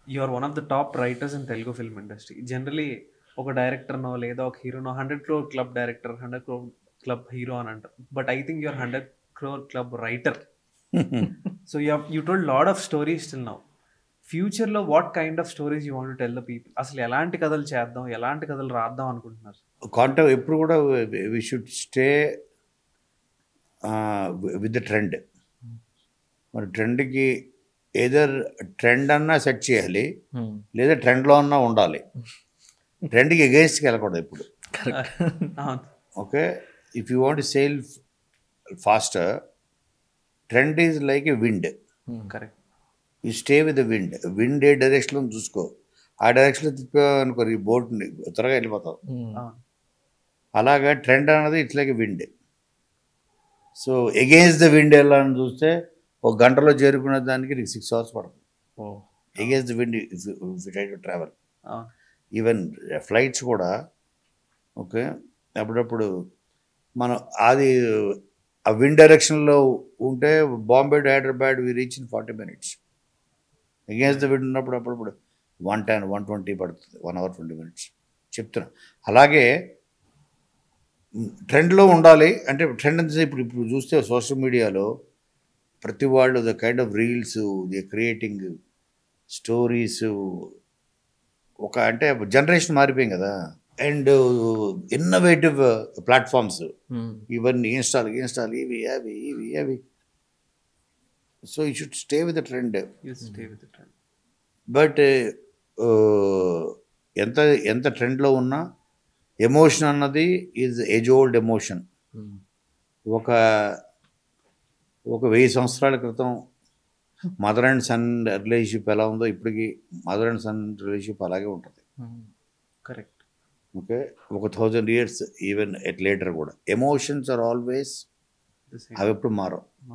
You are one of the top writers in Telugu film industry. Generally ఒక డైరెక్టర్‌నో లేదా ఒక హీరోనో 100 crore club director, 100 crore club hero అని అంటారు. But I think you are 100 crore club writer. So you told lot of stories till now. ఫ్యూచర్‌లో what kind of stories you want to tell the people? అసలు ఎలాంటి కథలు చేద్దాం? ఎలాంటి కథలు రాద్దాం అనుకుంటున్నారు? కాంటాక్ట్ ఎప్పుడు కూడా we should stay with the trend. మరి ట్రెండ్కి ఏదర్ ట్రెండ్ అన్నా సెట్ చేయాలి, లేదా ట్రెండ్లో అన్నా ఉండాలి. ట్రెండ్కి ఎగేన్స్ట్కి వెళ్ళకూడదు ఎప్పుడు. అవును. Okay, if you want sale faster, trend is like a wind. Correct. You stay with the wind. Wind ఏ డైరెక్షన్లో చూసుకో, ఆ డైరెక్షన్లో తిప్పావు అనుకో ఈ బోట్ని త్వరగా వెళ్ళిపోతావు. అవును. అలాగా ట్రెండ్ అన్నది it's like a wind. So against the wind వెళ్ళాలని చూస్తే ఒక గంటలో చేరుకునే దానికి నీకు 6 hours పడుతుంది. ఓ. Against the wind try to travel. అవును. ఈవెన్ ఫ్లైట్స్ కూడా ఓకే, అప్పుడప్పుడు మనం అది ఆ విండ్ డైరెక్షన్లో ఉంటే Bombay to Hyderabad we reach in 40 minutes. Against the wind ఉన్నప్పుడు అప్పుడప్పుడు 110, 120 పడుతుంది, 1 hour 20 minutes చెప్తున్నా. అలాగే ట్రెండ్లో ఉండాలి. అంటే ట్రెండ్ అంటే ఇప్పుడు ఇప్పుడు చూస్తే సోషల్ మీడియాలో ప్రతి వాళ్ళు the kind of reels the creating stories, ఒక అంటే జనరేషన్ మారిపోయింది కదా. అండ్ ఇన్నోవేటివ్ ప్లాట్ఫామ్స్ ఇవన్నీ ఇన్స్టాల్ ఇవి అవి ఇవి అవి. So you should stay with the trend. You stay with the trend. But ఎంత ఎంత ట్రెండ్లో ఉన్నా ఎమోషన్ అన్నది ఈజ్ ఏజ్ ఓల్డ్ ఎమోషన్. ఒక 1000 సంవత్సరాల క్రితం మదర్ అండ్ సన్ రిలేషన్షిప్ ఎలా ఉందో ఇప్పటికీ మదర్ అండ్ సన్ రిలేషన్షిప్ అలాగే ఉంటుంది. కరెక్ట్. ఓకే, ఒక 1000 years ఈవెన్ ఎట్ లేటర్ కూడా emotions are always, The same. అవి ఎప్పుడు మారవు.